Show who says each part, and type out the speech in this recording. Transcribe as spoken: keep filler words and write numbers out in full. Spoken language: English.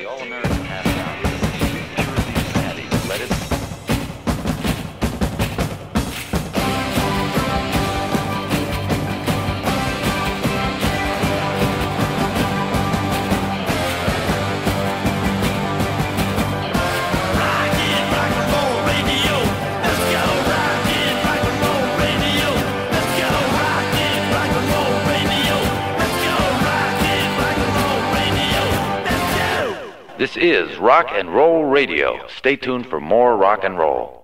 Speaker 1: the all-American half pounder, purely fatty, lettuce. This is Rock and Roll Radio. Stay tuned for more rock and roll.